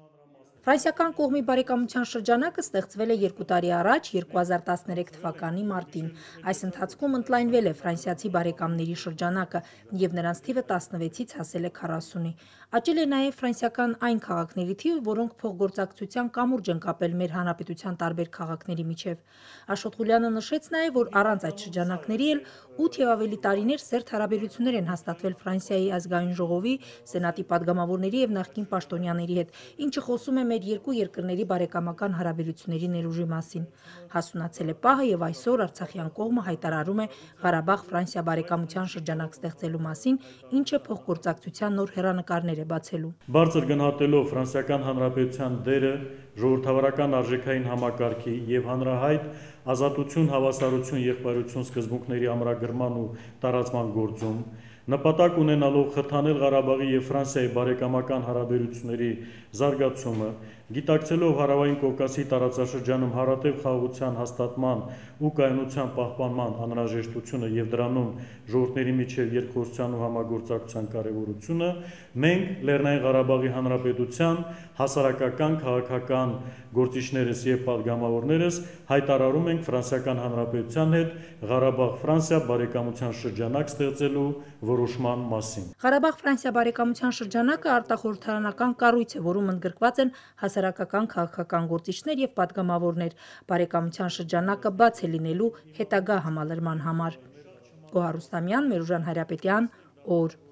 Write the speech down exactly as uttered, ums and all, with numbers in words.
Ֆրանսիական կողմի բարեկամության շրջանակը ստեղծվել է երկու տարի առաջ, երկու հազար տասներեք թվականի մարտին։ Այս ընթացքում ընդլայնվել է ֆրանսիացի բարեկամների շրջանակը և նրանց թիվը տասնվեցից հասել է քառասունի։ Աճել է նաև ֆրանսիական այն քաղաքների թիվը, որոնք փոխգործակցության կամուրջ են կապել մեր հանրապետության տարբեր քաղաքների միջև։ Աշոտ Ղուլյանը նշեց նաև, որ առանց այդ շրջանակների էլ ութ և ավելի տարիներ սերտ հարաբերություններ են հաստատվել Ֆրանսիայի ազգային ժողովի, Սենատի падգամավորների և նախկին պաշտոնյաների հետ, ինչը խոսում է մեր երկու երկրների բարեկամական հարաբերությունների ներուժի մասին։ Հասունացել է պահը և այսօր արցախյան կողմը հայտարարում է Ղարաբաղ-Ֆրանսիա բարեկամության շրջանակ ստեղծելու մասին, ինչը փոխգործակցության նոր հեռանկարներ է բացելու։ Բարձր գնահատելով Ֆրանսիական Հանրապետության դերը ժողովրդավարական արժեքային համակարգի և հանրահայտ ազատություն, հավասարություն, եղբայրություն սկզբունքների ամրագրման ու տարածման գործում, նպատակ ունենալով խթանել Ղարաբաղի և Ֆրանսիայի բարեկամական հարաբերությունների զարգացումը, գիտակցելով Հարավային Կովկասի տարածաշրջանում հարատև խաղաղության հաստատման ու կայունության պահպանման անհրաժեշտությունը և դրանում ժողովուրդների միջև երկխոսության ու համագործակցության կարևորությունը, մենք Լեռնային Ղարաբաղի Հանրապետության հասարակական, քաղաքական գործիչներս և падգամավորներս հայտարարում ենք Ֆրանսիական Հանրապետության հետ Ղարաբաղ-Ֆրանսիա բարեկամության շրջանակ ստեղծելու որոշման մասին։ Ղարաբաղ-Ֆրանսիա բարեկամության շրջանակը արտախորհրդարանական կառույց է, որում ընդգրկված են հասարակական, քաղաքական գործիչներ և падգամավորներ։ Բարեկամության շրջանակը բաց է լինելու հետագա համալրման համար։ Գոհար Ռուստամյան, Մերուժան Հայրապետյան, օր.